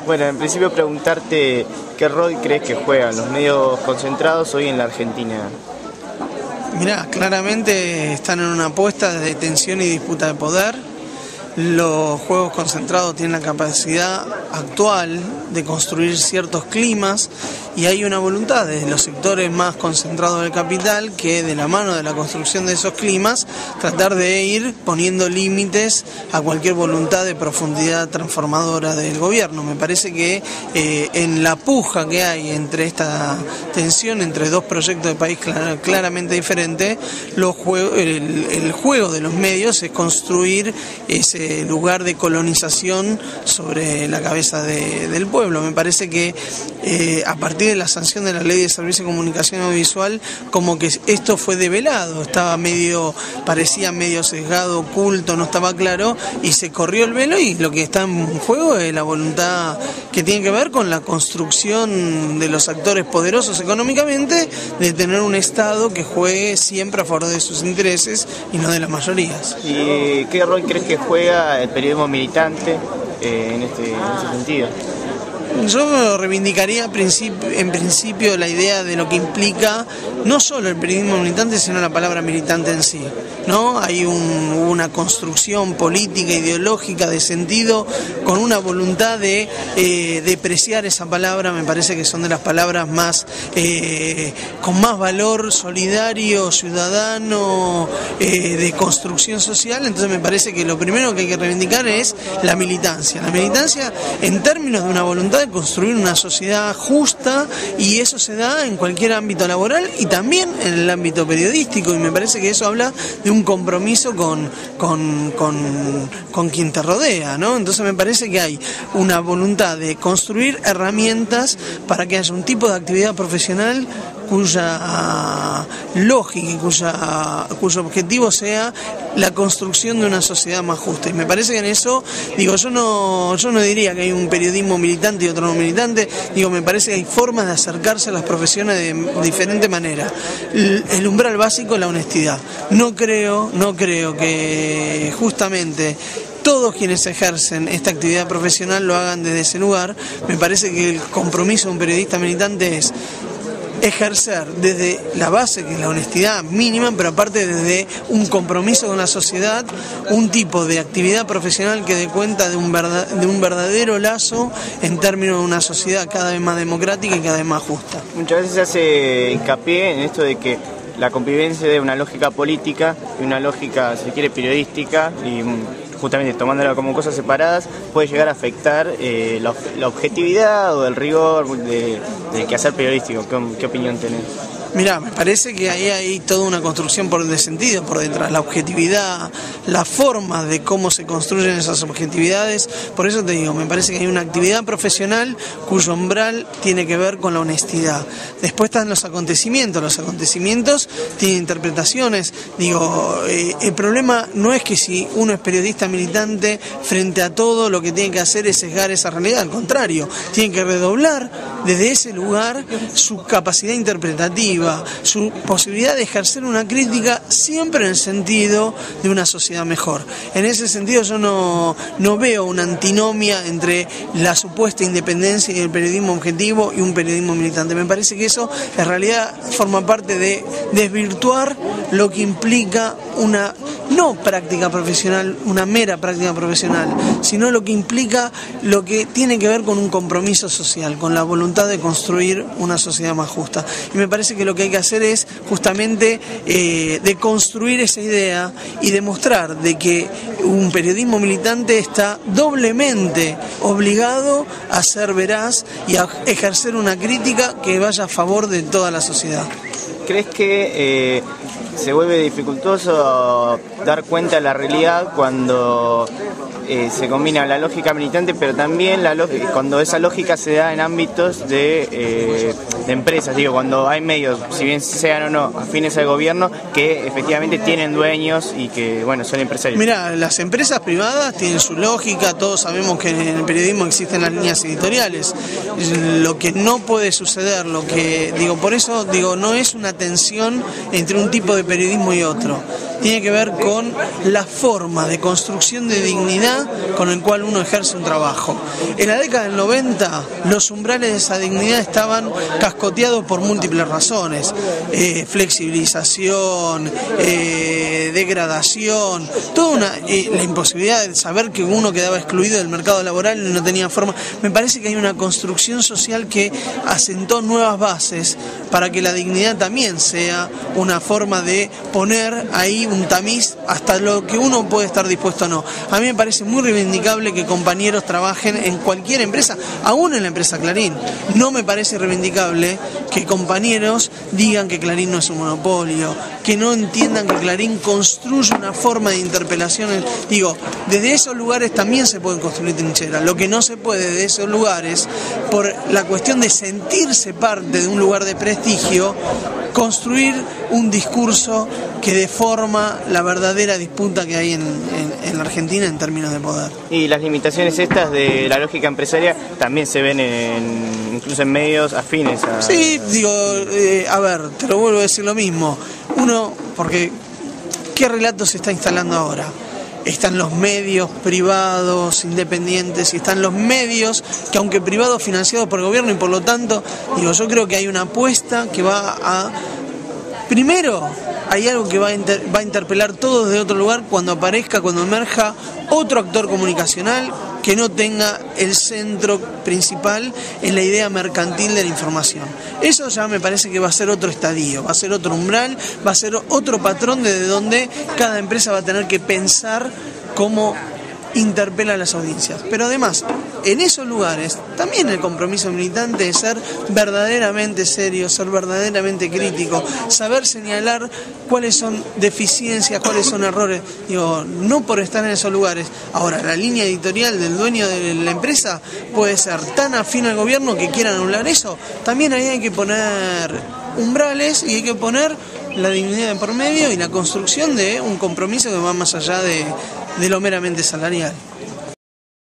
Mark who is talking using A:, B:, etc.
A: Bueno, en principio preguntarte qué rol crees que juegan los medios concentrados hoy en la Argentina.
B: Mirá, claramente están en una apuesta de tensión y disputa de poder. Los juegos concentrados tienen la capacidad actual de construir ciertos climas y hay una voluntad de los sectores más concentrados del capital que, de la mano de la construcción de esos climas, tratar de ir poniendo límites a cualquier voluntad de profundidad transformadora del gobierno. Me parece que en la puja que hay entre esta tensión entre dos proyectos de país claramente diferentes, el juego de los medios es construir ese lugar de colonización sobre la cabeza del pueblo. Me parece que a partir de la sanción de la Ley de Servicio de Comunicación Audiovisual, como que esto fue develado, parecía medio sesgado, oculto, no estaba claro, y se corrió el velo, y lo que está en juego es la voluntad que tiene que ver con la construcción de los actores poderosos económicamente, de tener un Estado que juegue siempre a favor de sus intereses y no de las mayorías.
A: ¿Y qué rol crees que juega el periodismo militante en ese sentido?
B: Yo reivindicaría en principio la idea de lo que implica no solo el periodismo militante, sino la palabra militante en sí, ¿no? Hay una construcción política, ideológica, de sentido, con una voluntad de depreciar esa palabra. Me parece que son de las palabras con más valor solidario, ciudadano, de construcción social. Entonces me parece que lo primero que hay que reivindicar es la militancia. La militancia en términos de una voluntad de construir una sociedad justa, y eso se da en cualquier ámbito laboral y también en el ámbito periodístico, y me parece que eso habla de un compromiso con quien te rodea, ¿no? Entonces me parece que hay una voluntad de construir herramientas para que haya un tipo de actividad profesional cuya lógica y cuyo objetivo sea la construcción de una sociedad más justa. Y me parece que en eso, yo no diría que hay un periodismo militante y otro no militante, me parece que hay formas de acercarse a las profesiones de diferente manera. El umbral básico es la honestidad. No creo que justamente todos quienes ejercen esta actividad profesional lo hagan desde ese lugar. Me parece que el compromiso de un periodista militante es ejercer desde la base, que es la honestidad mínima, pero aparte desde un compromiso con la sociedad, un tipo de actividad profesional que dé cuenta de un verdadero lazo en términos de una sociedad cada vez más democrática y cada vez más justa.
A: Muchas veces se hace hincapié en esto de que la convivencia de una lógica política y una lógica, si se quiere, periodística, y justamente tomándola como cosas separadas, puede llegar a afectar la objetividad o el rigor del quehacer periodístico. ¿Qué opinión tenés?
B: Mirá, me parece que ahí hay toda una construcción de sentido por detrás, la objetividad, las formas de cómo se construyen esas objetividades. Por eso te digo, me parece que hay una actividad profesional cuyo umbral tiene que ver con la honestidad. Después están los acontecimientos tienen interpretaciones. El problema no es que si uno es periodista militante, frente a todo lo que tiene que hacer es sesgar esa realidad, al contrario, tiene que redoblar desde ese lugar su capacidad interpretativa, su posibilidad de ejercer una crítica siempre en el sentido de una sociedad mejor. En ese sentido yo no veo una antinomia entre la supuesta independencia y el periodismo objetivo y un periodismo militante. Me parece que eso en realidad forma parte de desvirtuar lo que implica una no práctica profesional, una mera práctica profesional, sino lo que implica, lo que tiene que ver con un compromiso social, con la voluntad de construir una sociedad más justa. Y me parece que lo que hay que hacer es justamente de construir esa idea y demostrar de que un periodismo militante está doblemente obligado a ser veraz y a ejercer una crítica que vaya a favor de toda la sociedad.
A: ¿Crees que se vuelve dificultoso dar cuenta de la realidad cuando se combina la lógica militante, pero también cuando esa lógica se da en ámbitos de empresas? Cuando hay medios, si bien sean o no afines al gobierno, que efectivamente tienen dueños y que, son empresarios.
B: Mira, las empresas privadas tienen su lógica, todos sabemos que en el periodismo existen las líneas editoriales. Lo que no puede suceder, por eso no es una tensión entre un tipo de periodismo y otro. Tiene que ver con la forma de construcción de dignidad con el cual uno ejerce un trabajo. En la década del 90 los umbrales de esa dignidad estaban cascoteados por múltiples razones, flexibilización, degradación, toda la imposibilidad de saber que uno quedaba excluido del mercado laboral y no tenía forma. Me parece que hay una construcción social que asentó nuevas bases para que la dignidad también sea una forma de poner ahí un tamiz hasta lo que uno puede estar dispuesto o no. A mí me parece muy reivindicable que compañeros trabajen en cualquier empresa, aún en la empresa Clarín. No me parece reivindicable que compañeros digan que Clarín no es un monopolio, que no entiendan que Clarín construye una forma de interpelación. Digo, desde esos lugares también se pueden construir trincheras. Lo que no se puede de esos lugares, por la cuestión de sentirse parte de un lugar de prestigio, construir un discurso que deforma la verdadera disputa que hay en la Argentina en términos de poder.
A: Y las limitaciones estas de la lógica empresarial también se ven incluso en medios afines a...
B: Sí, digo, a ver, te lo vuelvo a decir lo mismo. Uno, porque ¿qué relato se está instalando ahora? Están los medios privados, independientes, y están los medios que, aunque privados, financiados por el gobierno, y por lo tanto, digo, yo creo que hay una apuesta que va a... Primero, hay algo que va a interpelar todo desde otro lugar cuando aparezca, cuando emerja otro actor comunicacional que no tenga el centro principal en la idea mercantil de la información. Eso ya me parece que va a ser otro estadio, va a ser otro umbral, va a ser otro patrón desde donde cada empresa va a tener que pensar cómo interpela a las audiencias. Pero además, en esos lugares, también el compromiso militante de ser verdaderamente serio, ser verdaderamente crítico, saber señalar cuáles son deficiencias, cuáles son errores. Digo, no por estar en esos lugares. Ahora, la línea editorial del dueño de la empresa puede ser tan afín al gobierno que quieran anular eso. También ahí hay que poner umbrales y hay que poner la dignidad de por medio y la construcción de un compromiso que va más allá de lo meramente salarial.